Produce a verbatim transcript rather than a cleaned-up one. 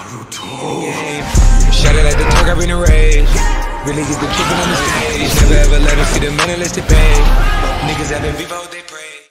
Shout it like the Turk, I bring the rage. Really get the kicking on the stage. Never ever let them see the man unless they pay. Niggas having beef, I hope they pray.